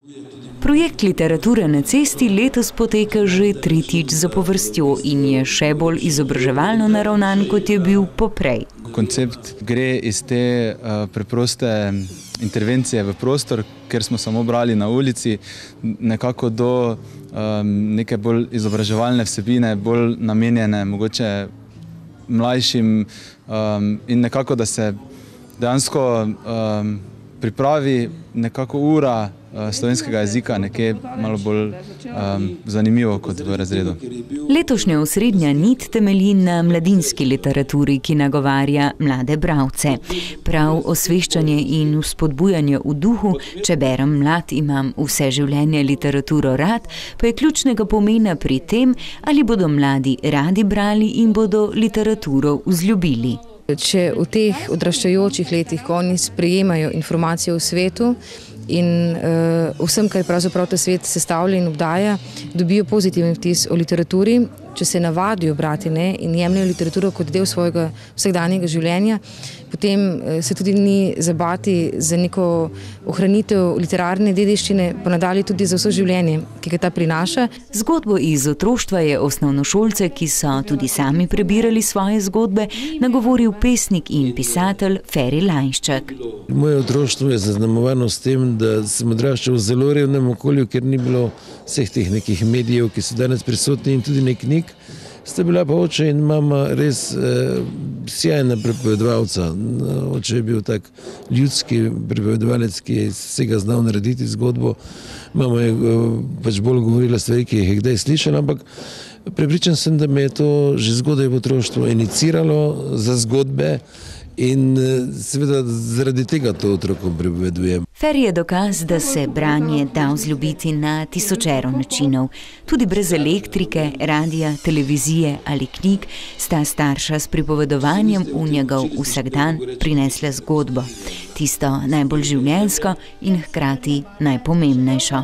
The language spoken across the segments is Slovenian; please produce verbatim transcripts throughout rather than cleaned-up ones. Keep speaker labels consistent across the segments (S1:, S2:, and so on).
S1: Projekt Literatura na cesti letos poteka že tretjič zapovrstjo in je še bolj izobraževalno naravnan, kot je bil poprej.
S2: Koncept gre iz te uh, preproste intervencije v prostor, ker smo samo brali na ulici, nekako do um, neke bolj izobraževalne vsebine, bolj namenjene mogoče mlajšim um, in nekako, da se dejansko um, pripravi nekako ura slovenskega jezika nekje malo bolj um, zanimivo kot v razredu.
S1: Letošnja osrednja nit temelji na mladinski literaturi, ki nagovarja mlade bralce. Prav osveščanje in vzpodbujanje v duhu, če berem mlad, imam vse življenje literaturo rad, pa je ključnega pomena pri tem, ali bodo mladi radi brali in bodo literaturo vzljubili.
S3: Če v teh odraščajočih letih, ko oni sprejemajo informacije o svetu in uh, vsem, kar pravzaprav ta svet sestavlja in obdaja, dobijo pozitiven vtis o literaturi, če se navadijo brati ne, in jemljajo literaturo kot del svojega vsakdanjega življenja, potem se tudi ni zabati za neko ohranitev literarne dediščine, pa nadalje tudi za vse življenje, ki ga ta prinaša.
S1: Zgodbo iz otroštva je osnovnošolce, ki so tudi sami prebirali svoje zgodbe, nagovoril pesnik in pisatelj Feri Lajščak.
S4: Moje otroštvo je zaznamovano s tem, da sem odraščal v zelo revnem okolju, ker ni bilo vseh teh nekih medijev, ki so danes prisotni, in tudi ne knjig. Sta bila pa oče in mama res eh, sjajna pripovedovalca. Oče je bil tak ljudski pripovedovalec, ki je vsega znal narediti zgodbo. Mama je eh, pač bolj govorila stvari, ki jih je kdaj slišala, ampak prepričan sem, da me je to že zgodaj v otroštvu iniciralo za zgodbe in seveda zaradi tega to otrokom pripovedujem.
S1: Feri je dokaz, da se branje da vzljubiti na tisočero načinov. Tudi brez elektrike, radija, televizije ali knjig sta starša s pripovedovanjem v njegov vsakdan prinesla zgodbo. Tisto najbolj življenjsko in hkrati najpomembnejšo.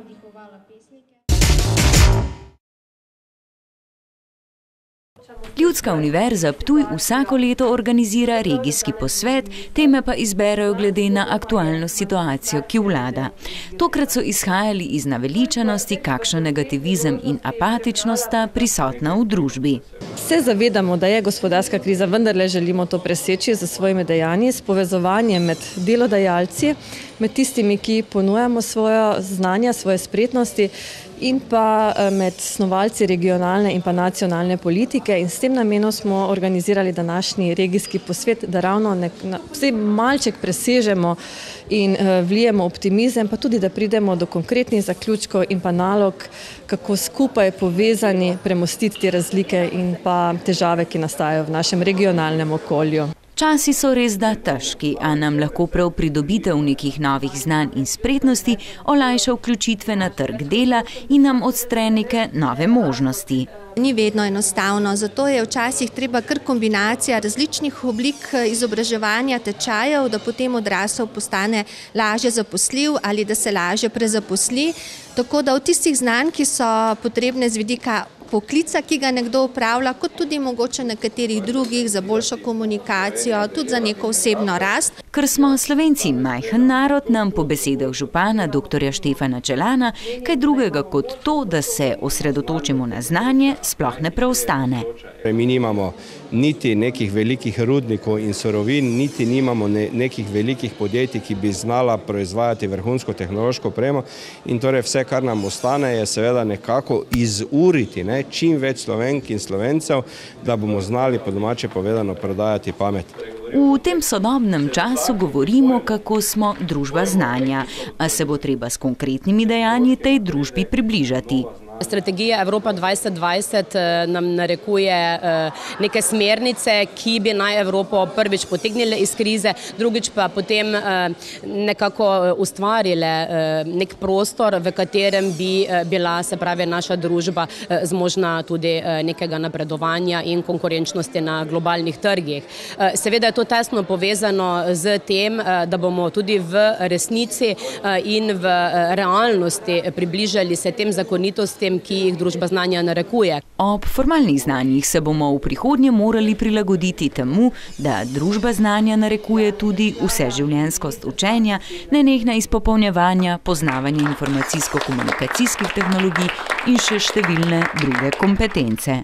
S1: Ljudska univerza Ptuj vsako leto organizira regijski posvet, teme pa izberejo glede na aktualno situacijo, ki vlada. Tokrat so izhajali iz naveličanosti, kakšen negativizem in apatičnost sta prisotna v družbi.
S5: Se zavedamo, da je gospodarska kriza, vendarle želimo to preseči z svojimi dejanji, s povezovanjem med delodajalci, med tistimi, ki ponujamo svoje znanja, svoje spretnosti, in pa med snovalci regionalne in pa nacionalne politike, in s tem namenom smo organizirali današnji regijski posvet, da ravno nek, vsej malček presežemo in vlijemo optimizem, pa tudi da pridemo do konkretnih zaključkov in pa nalog, kako skupaj povezani premostiti te razlike in pa težave, ki nastajajo v našem regionalnem okolju.
S1: Časi so res da težki, a nam lahko prav pridobitev nekih novih znanj in spretnosti olajša vključitve na trg dela in nam odstre neke nove možnosti.
S6: Ni vedno enostavno, zato je včasih treba kar kombinacija različnih oblik izobraževanja tečajev, da potem odrasel postane lažje zaposljiv ali da se lažje prezaposli. Tako da od tistih znanj, ki so potrebne z vidika poklica, ki ga nekdo upravlja, kot tudi mogoče nekaterih drugih za boljšo komunikacijo, tudi za neko osebno rast.
S1: Ker smo Slovenci majhen narod, nam po besedah župana doktorja Štefana Čelana kaj drugega kot to, da se osredotočimo na znanje, sploh ne preostane.
S7: Mi nimamo niti nekih velikih rudnikov in surovin, niti nimamo ne, nekih velikih podjetij, ki bi znala proizvajati vrhunsko tehnološko opremo, in torej vse, kar nam ostane, je seveda nekako izuriti ne, čim več Slovenk in Slovencev, da bomo znali po domače povedano prodajati pamet.
S1: V tem sodobnem času govorimo, kako smo družba znanja, a se bo treba s konkretnimi dejanji tej družbi približati.
S8: Strategija Evropa dvajset dvajset nam narekuje neke smernice, ki bi naj Evropo prvič potegnile iz krize, drugič pa potem nekako ustvarile nek prostor, v katerem bi bila, se pravi, naša družba zmožna tudi nekega napredovanja in konkurenčnosti na globalnih trgih. Seveda je to tesno povezano z tem, da bomo tudi v resnici in v realnosti približali se tem zakonitostim, tistim, ki jih družba znanja narekuje.
S1: Ob formalnih znanjih se bomo v prihodnje morali prilagoditi temu, da družba znanja narekuje tudi vseživljenjskost učenja, nenehna izpopolnjevanja, poznavanje informacijsko-komunikacijskih tehnologij in še številne druge kompetence.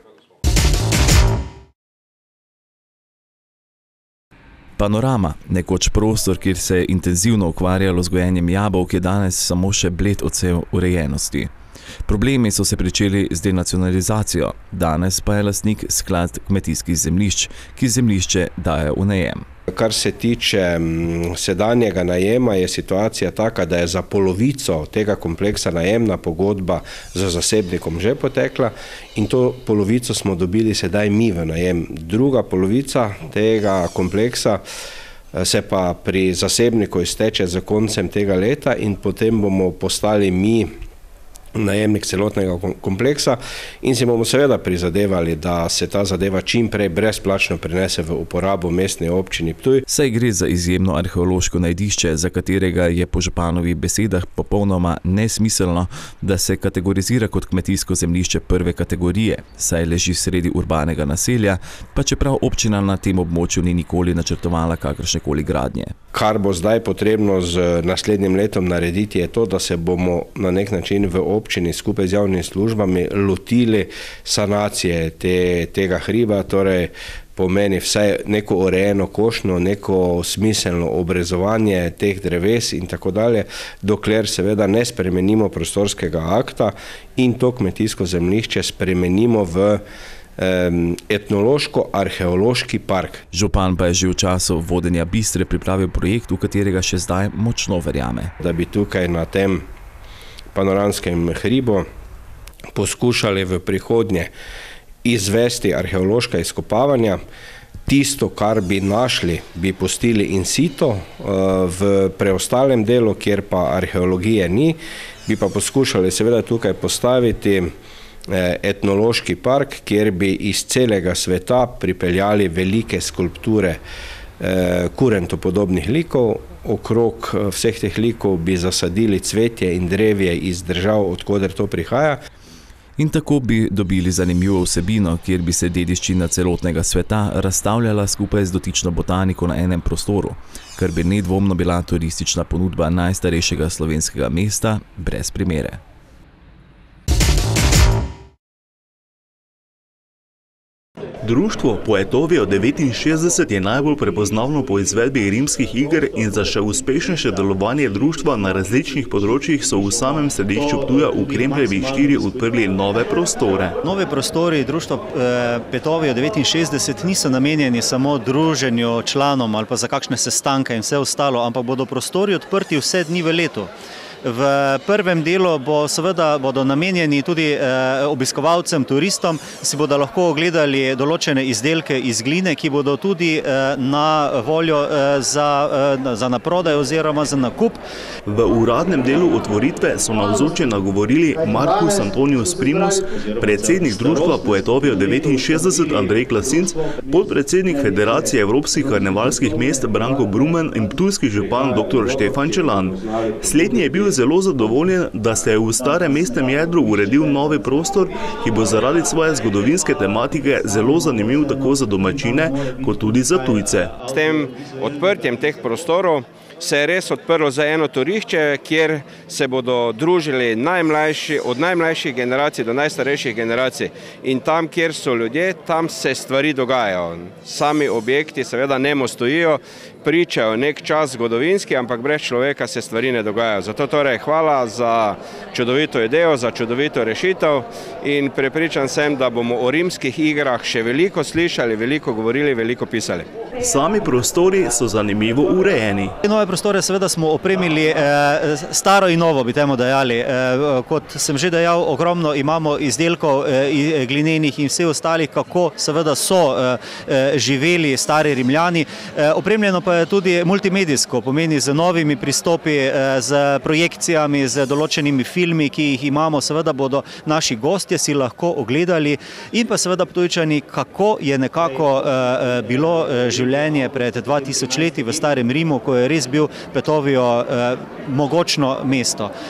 S9: Panorama, nekoč prostor, kjer se je intenzivno ukvarjalo z gojenjem jabolk, je danes samo še bled odsev urejenosti. Problemi so se pričeli z denacionalizacijo, danes pa je lastnik sklad kmetijskih zemljišč, ki zemljišče daje v najem.
S7: Kar se tiče sedanjega najema, je situacija taka, da je za polovico tega kompleksa najemna pogodba z zasebnikom že potekla in to polovico smo dobili sedaj mi v najem. Druga polovica tega kompleksa se pa pri zasebniku izteče z koncem tega leta in potem bomo postali mi najemnik celotnega kompleksa in si bomo seveda prizadevali, da se ta zadeva čim prej brezplačno prenese v uporabo mestne občini Ptuj.
S9: Saj gre za izjemno arheološko najdišče, za katerega je po županovih besedah popolnoma nesmiselno, da se kategorizira kot kmetijsko zemljišče prve kategorije, saj leži sredi urbanega naselja, pa čeprav občina na tem območju ni nikoli načrtovala kakršnekoli gradnje.
S7: Kar bo zdaj potrebno z naslednjim letom narediti, je to, da se bomo na nek način v občini skupaj z javnimi službami lotili sanacije te, tega hriba, torej pomeni vsaj neko urejeno košnjo, neko smiselno obrezovanje teh dreves in tako dalje, dokler seveda ne spremenimo prostorskega akta in to kmetijsko zemljišče spremenimo v etnološko-arheološki park.
S9: Župan pa je že v času vodenja Bistre pripravil projekt, v katerega še zdaj močno verjame.
S7: Da bi tukaj na tem panoramskem hribu poskušali v prihodnje izvesti arheološka izkopavanja. Tisto, kar bi našli, bi pustili in situ, v preostalem delu, kjer pa arheologije ni, bi pa poskušali seveda tukaj postaviti etnološki park, kjer bi iz celega sveta pripeljali velike skulpture kurentopodobnih likov. Okrog vseh teh likov bi zasadili cvetje in drevje iz držav, odkoder to prihaja.
S9: In tako bi dobili zanimivo vsebino, kjer bi se dediščina celotnega sveta razstavljala skupaj z dotično botaniko na enem prostoru, kar bi nedvomno bila turistična ponudba najstarejšega slovenskega mesta brez primere.
S10: Društvo Poetovio devetinšestdeset je najbolj prepoznavno po izvedbi rimskih iger in za še uspešnejše delovanje društva na različnih področjih so v samem središču Ptuja v Krempljevi štiri odprli nove prostore.
S11: Nove prostori društva Poetovio devetinšestdeset niso namenjeni samo druženju članom ali pa za kakšne sestanke in vse ostalo, ampak bodo prostori odprti vse dni v letu. V prvem delu bo seveda bodo namenjeni tudi obiskovalcem, turistom, si bodo lahko ogledali določene izdelke iz gline, ki bodo tudi na voljo za, za naprodaj oziroma za nakup.
S10: V uradnem delu otvoritve so navzoče nagovorili Markus Antonius Primus, predsednik društva Poetovio devetinšestdeset Andrej Klasinc, podpredsednik Federacije evropskih karnevalskih mest Branko Brumen in ptujski župan doktor Štefan Čelan. Slednji je bil zelo zadovoljen, da se je v starem mestnem jedru uredil novi prostor, ki bo zaradi svoje zgodovinske tematike zelo zanimiv tako za domačine, kot tudi za tujce.
S7: S tem odprtjem teh prostorov se je res odprlo za eno turišče, kjer se bodo družili najmlajši, od najmlajših generacij do najstarejših generacij. In tam, kjer so ljudje, tam se stvari dogajajo. Sami objekti seveda nemo stojijo, pričajo nek čas zgodovinski, ampak brez človeka se stvari ne dogajajo. Zato torej hvala za čudovito idejo, za čudovito rešitev in prepričan sem, da bomo o rimskih igrah še veliko slišali, veliko govorili, veliko pisali.
S10: Sami prostori so zanimivo urejeni.
S11: Nove prostore seveda smo opremili eh, staro in novo, bi temu dejali. Eh, kot sem že dejal, ogromno imamo izdelkov eh, glinenih in vse ostalih, kako seveda so eh, živeli stari Rimljani. Eh, opremljeno pa je tudi multimedijsko, pomeni z novimi pristopi, eh, z projekcijami, z določenimi filmi, ki jih imamo. Seveda bodo naši gostje si lahko ogledali in pa seveda Ptujčani, kako je nekako eh, bilo eh, življenje pred dva tisoč leti v starem Rimu, ko je res bil Poetovio eh, mogočno mesto.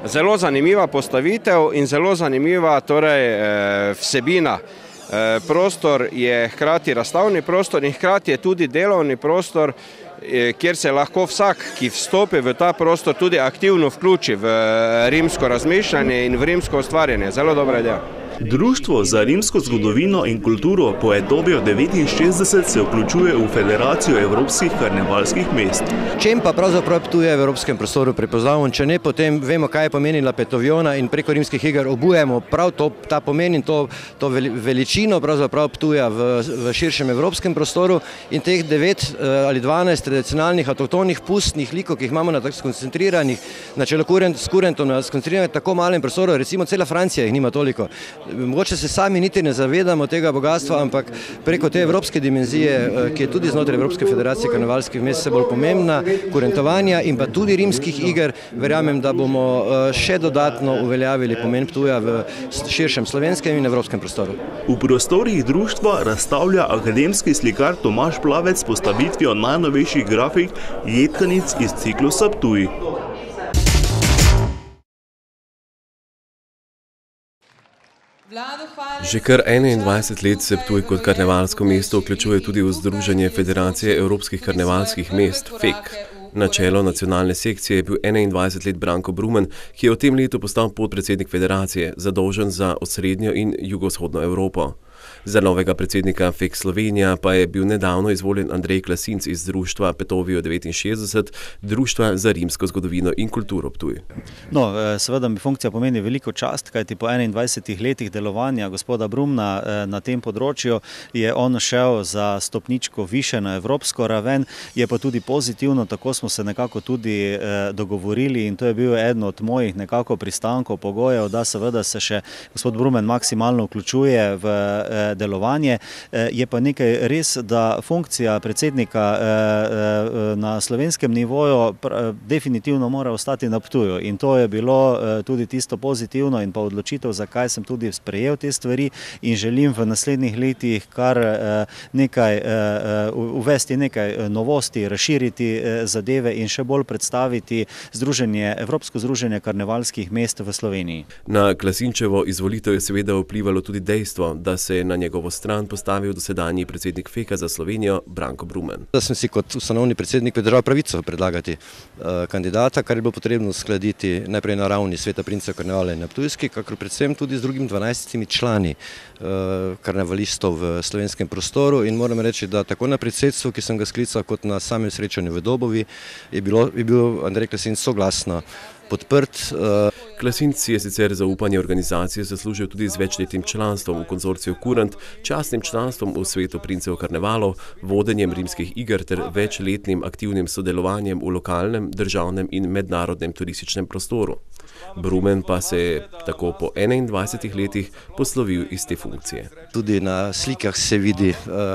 S7: Zelo zanimiva postavitev in zelo zanimiva torej, vsebina. Prostor je hkrati razstavni prostor in hkrati je tudi delovni prostor, kjer se lahko vsak, ki vstopi v ta prostor, tudi aktivno vključi v rimsko razmišljanje in v rimsko ustvarjanje. Zelo dobra ideja.
S10: Društvo za rimsko zgodovino in kulturo Poetovio devetinšestdeset se vključuje v Federacijo evropskih karnevalskih mest.
S12: Čem pa pravzaprav Ptuj v evropskem prostoru prepoznavamo, če ne, potem vemo, kaj je pomenila Petoviona in preko rimskih iger obujemo prav to, ta pomen in to, to veličino pravzaprav Ptuja v, v širšem evropskem prostoru in teh devet ali dvanajst tradicionalnih avtohtonih pustnih likov, ki jih imamo na tako skoncentriranih, na čelo s kurentom, na skoncentriranih tako malem prostoru, recimo cela Francija jih nima toliko. Mogoče se sami niti ne zavedamo tega bogatstva, ampak preko te evropske dimenzije, ki je tudi znotraj Evropske federacije karnevalskih mest vse bolj pomembna, kurentovanja in pa tudi rimskih iger, verjamem, da bomo še dodatno uveljavili pomen Ptuja v širšem slovenskem in evropskem prostoru.
S10: V prostorih društva razstavlja akademski slikar Tomaž Plavec s postavitvijo najnovejših grafik jedkanic iz ciklusa Ptuj.
S13: Že kar enaindvajset let se Ptuj kot karnevalsko mesto vključuje tudi v Združenje Federacije evropskih karnevalskih mest, F E K. Na čelo nacionalne sekcije je bil enaindvajset let Branko Brumen, ki je v tem letu postal podpredsednik federacije, zadolžen za osrednjo in jugovzhodno Evropo. Za novega predsednika F E K Slovenija pa je bil nedavno izvoljen Andrej Klasinc iz društva Poetovio devetinšestdeset, Društva za rimsko zgodovino in kulturo Ptuj.
S11: No, seveda mi funkcija pomeni veliko čast, kajti po enaindvajsetih letih delovanja gospoda Brumna na tem področju je on šel za stopničko više na evropsko raven, je pa tudi pozitivno, tako smo se nekako tudi dogovorili in to je bil eden od mojih nekako pristankov, pogojev, da seveda se še gospod Brumen maksimalno vključuje v delovanje. Je pa nekaj res, da funkcija predsednika na slovenskem nivoju definitivno mora ostati na Ptuju in to je bilo tudi tisto pozitivno in pa odločitev, zakaj sem tudi sprejel te stvari in želim v naslednjih letih kar nekaj uvesti nekaj novosti, razširiti zadeve in še bolj predstaviti združenje, Evropsko združenje karnevalskih mest v Sloveniji.
S13: Na Klasinčevo izvolitev je seveda vplivalo tudi dejstvo, da se je na njegovo stran postavil dosedanji predsednik F E K-a za Slovenijo Branko Brumen.
S12: Da sem si kot ustanovni predsednik pridržal pravico predlagati kandidata, kar je bilo potrebno uskladiti najprej na ravni Sveta princev karnevala in na Ptujski, kakor predvsem tudi z drugim dvanajstimi člani karnevalistov v slovenskem prostoru in moram reči, da tako na predsedstvu, ki sem ga sklical, kot na samem srečanju v Dobovi, je bilo, je bil Andrej Klasinc soglasno podprt.
S13: Klasinc je sicer zaupanje organizacije zaslužil tudi z večletnim članstvom v konzorciju Kurent, častnim članstvom v Svetu princev karnevalov, vodenjem rimskih iger ter večletnim aktivnim sodelovanjem v lokalnem, državnem in mednarodnem turističnem prostoru. Brumen pa se je tako po enaindvajsetih letih poslovil iz te funkcije.
S12: Tudi na slikah se vidi,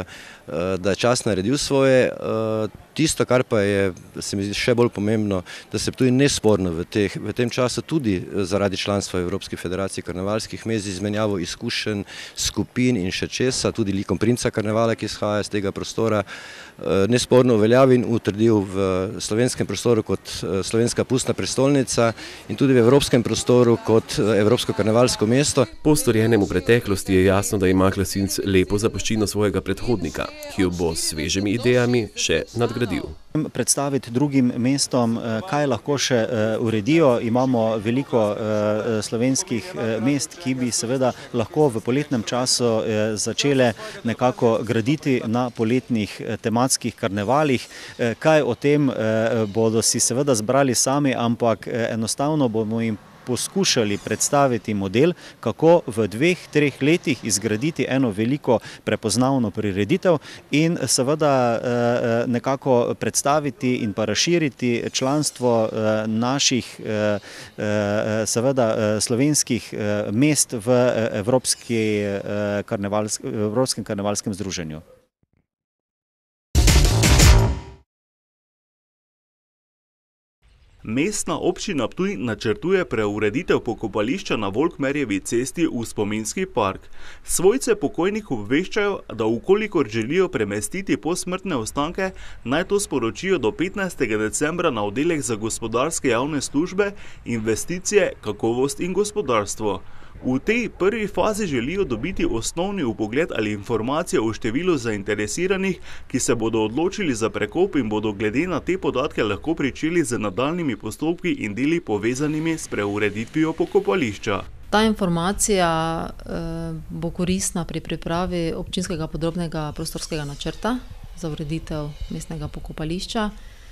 S12: da je čas naredil svoje. Tisto, kar pa je, se mi zdi še bolj pomembno, da se Ptuj nesporno v, teh, v tem času tudi zaradi članstva v Evropski federaciji karnevalskih mest izmenjavo izkušenj, skupin in še česa, tudi likom princa karnevala, ki izhaja iz tega prostora, nesporno uveljavil in utrdil v slovenskem prostoru kot slovenska pustna prestolnica in tudi v evropskem prostoru kot evropsko karnevalsko mesto.
S13: Po storjenem v preteklosti je jasno, da ima Klasinc lepo zapuščino svojega predhodnika, ki jo bo s svežimi idejami še nadgradil.
S11: Predstaviti drugim mestom, kaj lahko še uredijo. Imamo veliko slovenskih mest, ki bi seveda lahko v poletnem času začele nekako graditi na poletnih tematskih karnevalih. Kaj o tem bodo si seveda zbrali sami, ampak enostavno bomo jim poskušali predstaviti model, kako v dveh, treh letih izgraditi eno veliko prepoznavno prireditev in seveda nekako predstaviti in pa razširiti članstvo naših seveda slovenskih mest v Evropskem karnevalskem združenju.
S10: Mestna občina Ptuj načrtuje preureditev pokopališča na Volkmerjevi cesti v spominski park. Svojce pokojnih obveščajo, da ukolikor želijo premestiti posmrtne ostanke, naj to sporočijo do petnajstega decembra na oddelek za gospodarske javne službe, investicije, kakovost in gospodarstvo. V tej prvi fazi želijo dobiti osnovni vpogled ali informacije o številu zainteresiranih, ki se bodo odločili za prekop in bodo glede na te podatke lahko pričeli z nadaljnjimi postopki in deli povezanimi s preureditvijo pokopališča.
S14: Ta informacija eh, bo koristna pri pripravi občinskega podrobnega prostorskega načrta za ureditev mestnega pokopališča.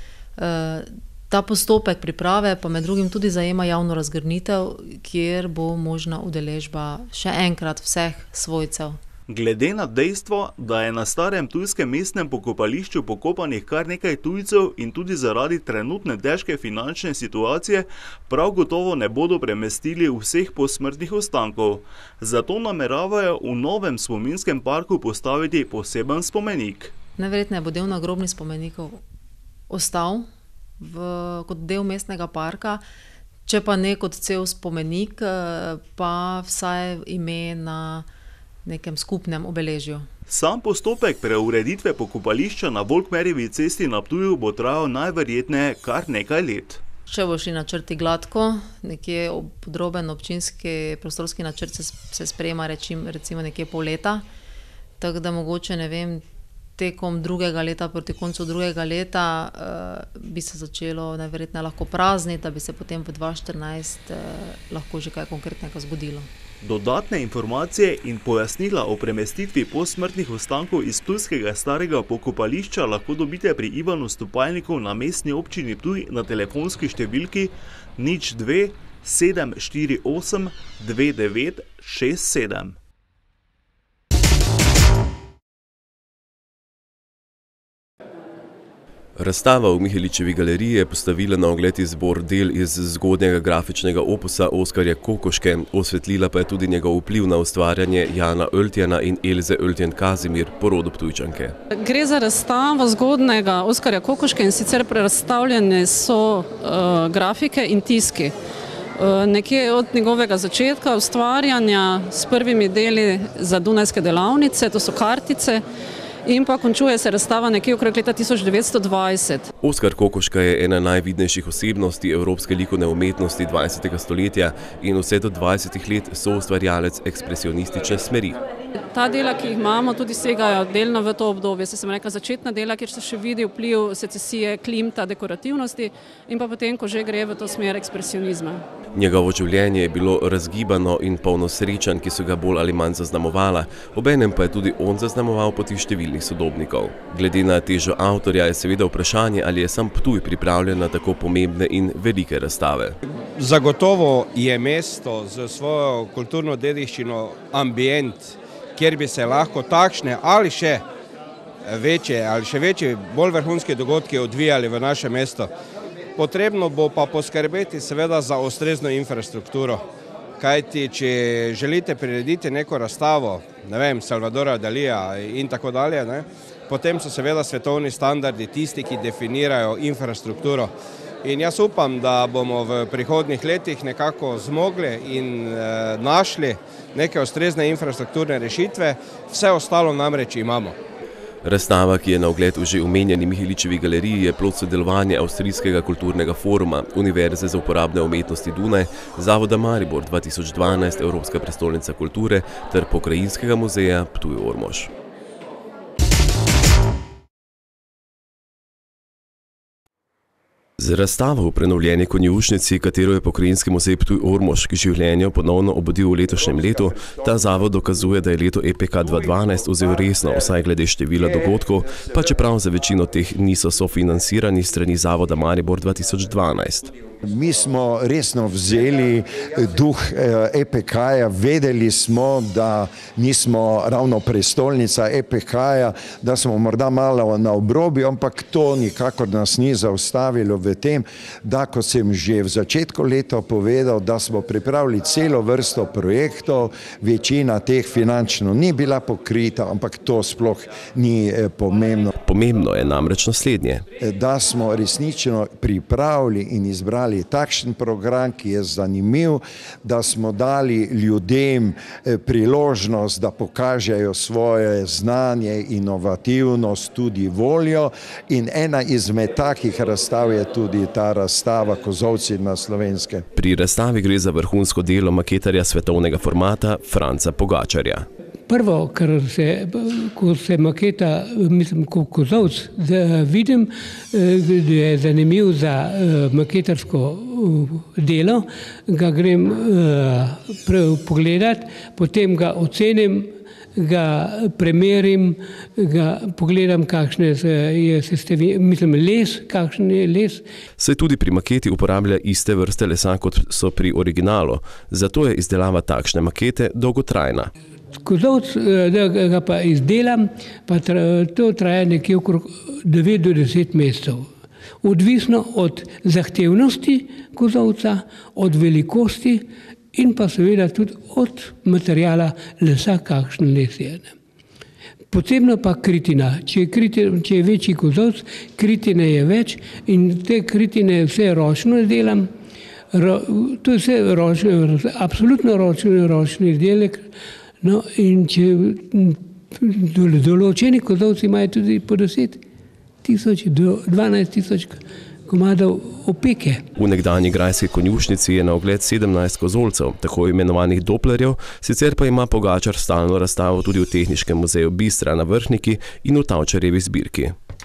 S14: Eh, Ta postopek priprave pa med drugim tudi zajema javno razgrnitev, kjer bo možna udeležba še enkrat vseh svojcev.
S10: Glede na dejstvo, da je na starem ptujskem mestnem pokopališču pokopanih kar nekaj tujcev in tudi zaradi trenutne težke finančne situacije, prav gotovo ne bodo premestili vseh posmrtnih ostankov. Zato nameravajo v novem spominskem parku postaviti poseben spomenik.
S14: Najverjetneje bo del nagrobnih spomenikov ostal V, kot del mestnega parka, če pa ne kot cel spomenik, pa vsaj ime na nekem skupnem obeležju.
S10: Sam postopek preureditve pokopališča na Volkmerjevi cesti na Ptuju bo trajal najverjetneje kar nekaj let.
S14: Če bo šli načrti gladko, nekje podroben občinski prostorski načrt se, se sprejema rečim, recimo nekje pol leta, tako da mogoče ne vem, tekom drugega leta, proti koncu drugega leta uh, bi se začelo najverjetneje lahko prazniti, da bi se potem v dva tisoč štirinajst uh, lahko že kaj konkretnega zgodilo.
S10: Dodatne informacije in pojasnila o premestitvi posmrtnih ostankov iz ptujskega starega pokopališča lahko dobite pri Ivanu Stopalniku na mestni občini Ptuj na telefonski številki nič dve sedem štiri osem dve devet šest sedem.
S13: Razstava v Miheličevi galeriji je postavila na ogled izbor del iz zgodnjega grafičnega opusa Oskarja Kokoške, osvetlila pa je tudi njegov vpliv na ustvarjanje Jana Öltjena in Elze Öltjen-Kazimir, porodu Ptujčanke.
S15: Gre za razstavo zgodnjega Oskarja Kokoške in sicer predstavljene so uh, grafike in tiski. Uh, nekje od njegovega začetka ustvarjanja s prvimi deli za dunajske delavnice, to so kartice, in pa končuje se razstava nekje okrog leta tisoč devetsto dvajset.
S13: Oskar Kokoška je ena najvidnejših osebnosti evropske likovne umetnosti dvajsetega stoletja in vse do dvajsetih let soustvarjalec ekspresionistične smeri.
S15: Ta dela, ki jih imamo, tudi segajo delno v to obdobje, se sem rekla začetna dela, kjer se še vidi vpliv secesije, Klimta, dekorativnosti in pa potem, ko že gre v to smer ekspresionizma.
S13: Njegovo življenje je bilo razgibano in polno srečanj, ki so ga bolj ali manj zaznamovala, obenem pa je tudi on zaznamoval poti številnih sodobnikov. Glede na težo avtorja je seveda vprašanje, ali je sam Ptuj pripravljen na tako pomembne in velike razstave.
S7: Zagotovo je mesto z svojo kulturno dediščino ambient, kjer bi se lahko takšne ali še večje, ali še večje, bolj vrhunske dogodke odvijali v naše mesto. Potrebno bo pa poskrbeti seveda za ustrezno infrastrukturo, kajti če želite prirediti neko razstavo, ne vem, Salvadora Dalija in tako dalje, ne, potem so seveda svetovni standardi tisti, ki definirajo infrastrukturo. In jaz upam, da bomo v prihodnjih letih nekako zmogli in e, našli neke ustrezne infrastrukturne rešitve, vse ostalo namreč imamo.
S13: Razstava, ki je na ogled v že omenjeni Miheličevi galeriji, je plod sodelovanja Avstrijskega kulturnega foruma, Univerze za uporabne umetnosti Dunaj, Zavoda Maribor dva tisoč dvanajst, Evropska prestolnica kulture ter Pokrajinskega muzeja Ptuj-Ormož. Z razstavo v prenovljeni konjušnici, katero je Pokrajinski muzej Ptuj-Ormož k življenju ponovno obudil v letošnjem letu, ta zavod dokazuje, da je leto E P K dva tisoč dvanajst vzel resno, vsaj glede števila dogodkov, pa čeprav za večino teh niso sofinancirani strani Zavoda Maribor dva tisoč dvanajst.
S16: Mi smo resno vzeli duh E P K-ja, vedeli smo, da nismo ravno prestolnica E P K-ja, da smo morda malo na obrobju, ampak to nikakor nas ni zaustavilo v tem, da, kot sem že v začetku leta povedal, da smo pripravili celo vrsto projektov, večina teh finančno ni bila pokrita, ampak to sploh ni pomembno.
S13: Pomembno je namreč naslednje.
S16: Da smo resnično pripravili in izbrali takšen program, ki je zanimiv, da smo dali ljudem priložnost, da pokažejo svoje znanje, inovativnost, tudi voljo, in ena izmed takih razstav je tudi ta razstava Kozolci na Slovenskem.
S13: Pri razstavi gre za vrhunsko delo maketarja svetovnega formata Franca Pogačarja.
S17: Prvo, kar se, ko se maketa, mislim, ko kozolc vidim, da je zanimiv za maketarsko delo, ga grem pogledat, potem ga ocenim, ga premerim, ga pogledam, kakšne je sestavine, mislim, les, kakšen je les.
S13: Se tudi pri maketi uporablja iste vrste lesa, kot so pri originalu, zato je izdelava takšne makete dolgotrajna.
S17: Kozolc, da ga pa izdelam, pa to traja nekje okrog devet do deset mesecev. Odvisno od zahtevnosti kozolca, od velikosti in pa seveda tudi od materijala lesa, kakšen les je. Posebno pa kritina. Če je, kritina, če je večji kozolc, kritine je več in te kritine vse ročno delam. Ro, to je vse ročno, absolutno ročno, ročni izdelek. No, in če določeni kozolci imajo tudi po deset tisoč do dvanajst tisoč komadov opeke.
S13: V nekdanji grajski konjušnici je na ogled sedemnajst kozolcev, tako imenovanih doplerjev, sicer pa ima Pogačar stalno razstavo tudi v Tehniškem muzeju Bistra na Vrhniki in v Tavčarjevi zbirki.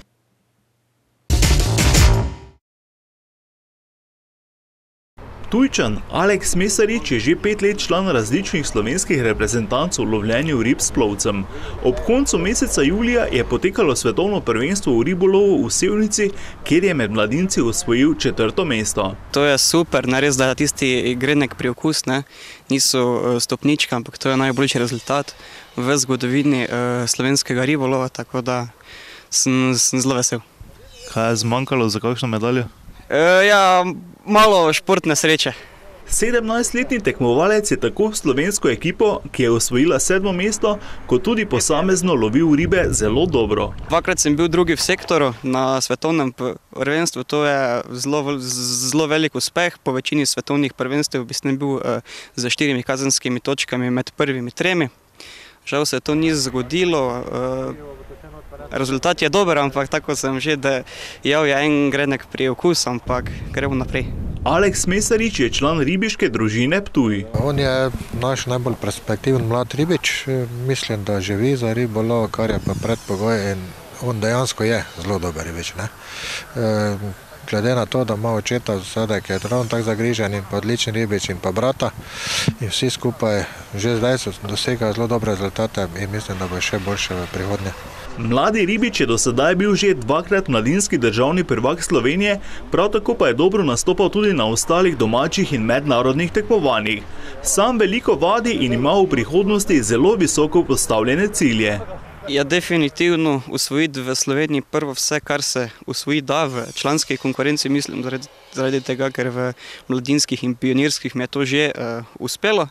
S10: Ptujčan Aleks Mesarič je že pet let član različnih slovenskih reprezentanc v lovljenju rib s plovcem. Ob koncu meseca julija je potekalo svetovno prvenstvo v ribolovu v Sevnici, kjer je med mladinci osvojil četrto mesto.
S18: To je super, ne res, da je tisti grenek priokus, ne, niso stopnička, ampak to je najboljši rezultat v zgodovini uh, slovenskega ribolova, tako da sem, sem zelo vesel.
S10: Kaj je zmanjkalo za kakšno medaljo?
S18: Uh, ja, malo športne sreče.
S10: sedemnajstletni tekmovalec je tako slovensko ekipo, ki je osvojila sedmo mesto, kot tudi posamezno lovil ribe zelo dobro.
S18: Dvakrat sem bil drugi v sektoru na svetovnem prvenstvu, to je zelo, zelo velik uspeh. Po večini svetovnih prvenstev bi sem bil uh, za štirimi kazenskimi točkami med prvimi tremi. Žal se to ni zgodilo. Uh, Rezultat je dober, ampak tako sem že dejal, je en grenek priokus, ampak gremo naprej.
S10: Aleks Mesarič je član ribiške družine Ptuj.
S19: On je naš najbolj perspektiven mlad ribič, mislim, da živi za ribolov, kar je pa predpogoj, in on dejansko je zelo dober ribič, ne? E, glede na to, da ima očeta zadaj, ki je ravno tak zagrižen in pa odličen ribič in pa brata, in vsi skupaj že zdaj so dosegali zelo dobre rezultate in mislim, da bo še boljše v prihodnje.
S10: Mladi ribič je do sedaj bil že dvakrat mladinski državni prvak Slovenije, prav tako pa je dobro nastopal tudi na ostalih domačih in mednarodnih tekmovanjih. Sam veliko vadi in ima v prihodnosti zelo visoko postavljene cilje.
S18: Ja, definitivno usvojiti v Sloveniji prvo vse, kar se usvoji da v članski konkurenci, mislim, zaradi, zaradi tega, ker v mladinskih in pionirskih mi je to že uh, uspelo.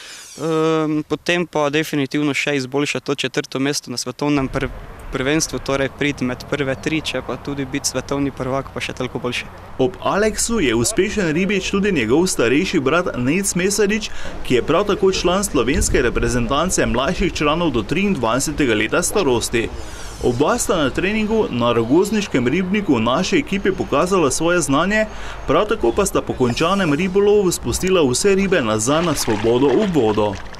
S18: Um, potem pa definitivno še izboljšati to četrto mesto na svetovnem pr prvenstvu, torej priti med prve tri, če pa tudi biti svetovni prvak, pa še toliko boljše.
S10: Ob Aleksu je uspešen ribič tudi njegov starejši brat Nejc Mesarič, ki je prav tako član slovenske reprezentance mlajših članov do triindvajsetega leta starosti. Oba sta na treningu na Rogozniškem ribniku v naši ekipi pokazala svoje znanje, prav tako pa sta po končanem ribolovu spustila vse ribe nazaj na svobodo v vodo.